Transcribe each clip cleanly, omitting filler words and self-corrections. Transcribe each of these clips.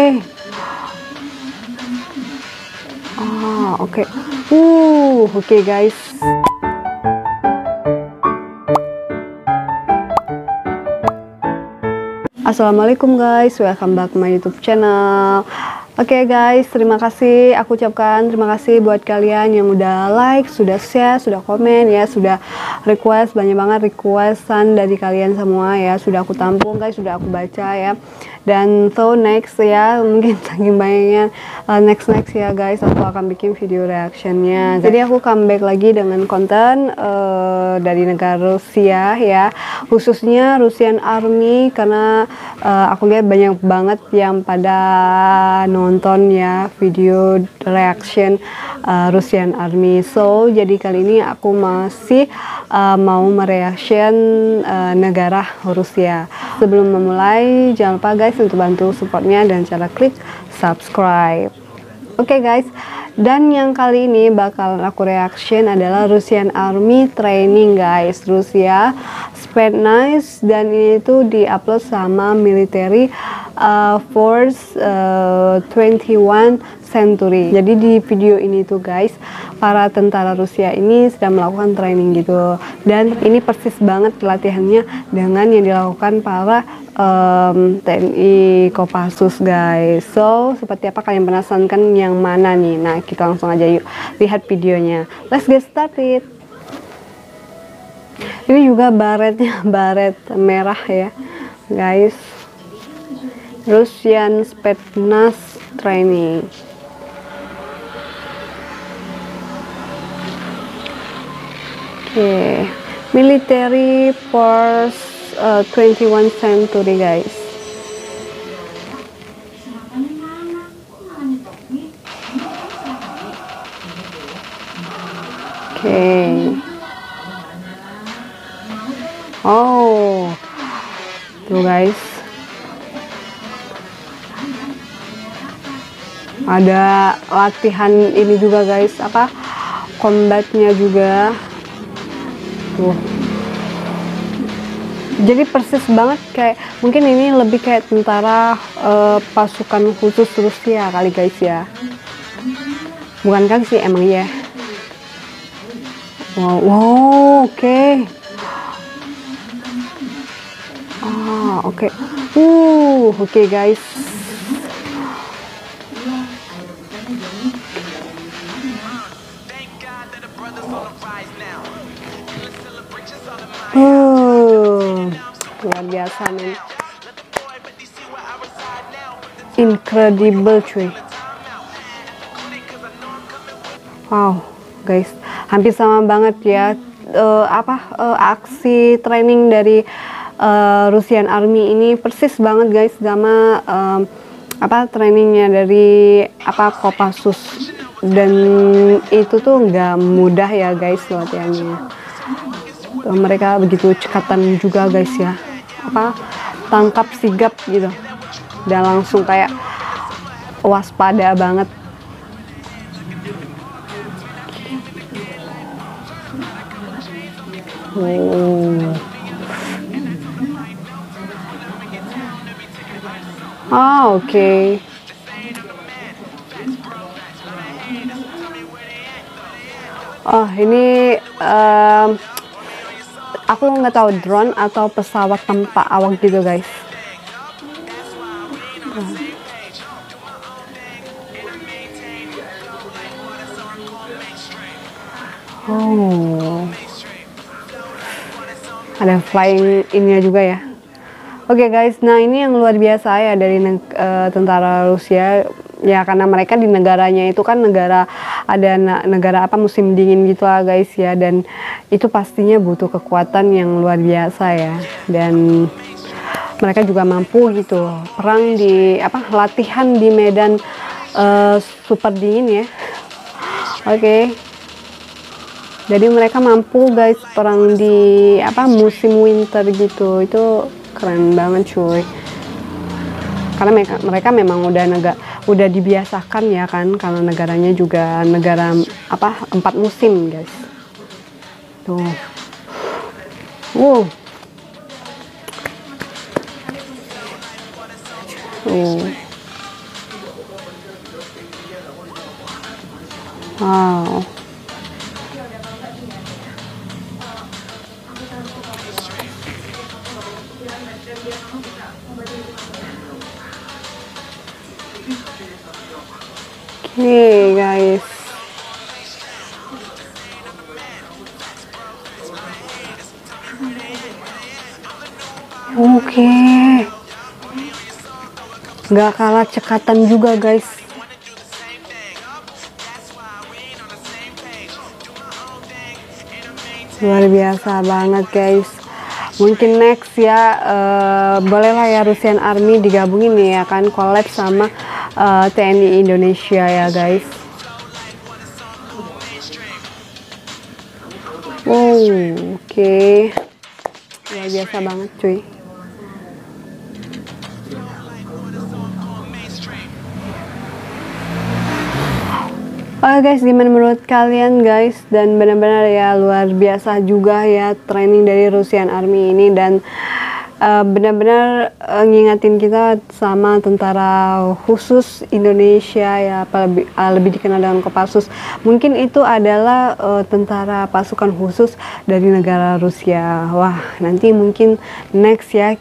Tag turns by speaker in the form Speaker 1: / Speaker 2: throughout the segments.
Speaker 1: Oke. Oke guys. Assalamualaikum guys, welcome back my YouTube channel. Oke guys, terima kasih, aku ucapkan terima kasih buat kalian yang udah like, sudah share, sudah komen ya, sudah request, banyak banget requestan dari kalian semua ya, sudah aku tampung guys, sudah aku baca ya. Dan so next ya, mungkin saking banyaknya next ya guys, aku akan bikin video reactionnya. Jadi aku comeback lagi dengan konten dari negara Rusia ya, khususnya Russian Army, karena aku lihat banyak banget yang pada nonton ya video reaction Russian Army. So jadi kali ini aku masih mau mereaction negara Rusia. Sebelum memulai, jangan lupa guys untuk bantu supportnya dan cara klik subscribe. Oke guys, dan yang kali ini bakal aku reaction adalah Russian Army training guys, Rusia Spetsnaz, dan ini tuh diupload sama Military Force 21 Century. Jadi di video ini tuh guys, para tentara Rusia ini sedang melakukan training gitu, dan ini persis banget latihannya dengan yang dilakukan para TNI Kopassus guys. So seperti apa, kalian penasaran kan yang mana nih? Nah kita langsung aja yuk lihat videonya. Let's get started. Ini juga baretnya baret merah ya guys, Russian Spetsnaz training. Oke, Military Force 21 Century guys. Oke. Oh, tuh guys, ada latihan ini juga guys, apa combatnya juga tuh. Jadi persis banget kayak, mungkin ini lebih kayak tentara pasukan khusus Rusia kali guys ya, bukan kan sih, emang ya. Wow, oke. Oke guys. Luar biasa men, incredible cuy. Wow guys, hampir sama banget ya aksi training dari Russian Army ini, persis banget guys sama trainingnya dari Kopassus. Dan itu tuh nggak mudah ya guys latihannya. Mereka begitu cekatan juga guys ya, tangkap sigap gitu, dan langsung kayak waspada banget. Oke. Ini aku nggak tahu drone atau pesawat tanpa awak gitu guys. Ada flying ininya juga ya. Oke guys, nah ini yang luar biasa ya dari tentara Rusia ya, karena mereka di negaranya itu kan negara musim dingin gitu lah guys ya, dan itu pastinya butuh kekuatan yang luar biasa ya, dan mereka juga mampu gitu perang di latihan di medan super dingin ya. Oke. Jadi mereka mampu guys perang di musim winter gitu, itu keren banget cuy. Karena mereka memang udah dibiasakan ya kan, kalau negaranya juga negara 4 musim guys. Tuh. Wow. Oke, guys. Oke. Nggak kalah cekatan juga, guys. Luar biasa banget, guys. Mungkin next ya, bolehlah ya Rusian Army digabungin nih ya kan, collab sama TNI Indonesia ya guys. Wow, oke. Luar biasa banget cuy. Oke guys, gimana menurut kalian guys? Dan benar-benar ya luar biasa juga ya training dari Rusian Army ini, dan benar-benar ngingatin kita sama tentara khusus Indonesia ya, lebih dikenal dengan Kopassus. Mungkin itu adalah tentara pasukan khusus dari negara Rusia. Wah, nanti mungkin next ya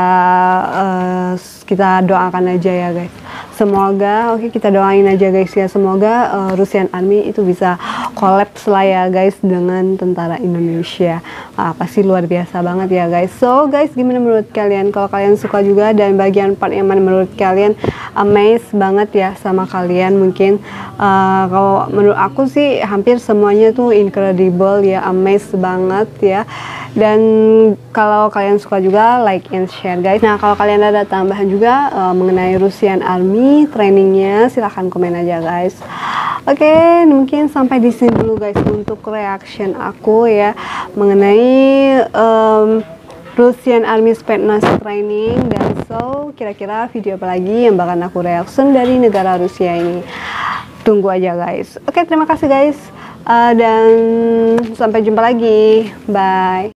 Speaker 1: kita doakan aja ya guys. Semoga, oke, kita doain aja guys ya, semoga Rusian Army itu bisa collapse lah ya guys dengan tentara Indonesia. Pasti luar biasa banget ya guys. So guys, gimana menurut kalian? Kalau kalian suka juga dan bagian part yang mana menurut kalian amazed banget ya sama kalian, mungkin kalau menurut aku sih hampir semuanya tuh incredible ya, amazed banget ya. Dan kalau kalian suka juga like and share guys. Nah, kalau kalian ada tambahan juga mengenai Rusian Army trainingnya, silahkan komen aja guys. Oke, mungkin sampai di sini dulu guys untuk reaction aku ya mengenai Rusian Army Spetsnaz training. Dan so kira-kira video apa lagi yang bakal aku reaction dari negara Rusia ini, tunggu aja guys. Oke, terima kasih guys, dan sampai jumpa lagi, bye.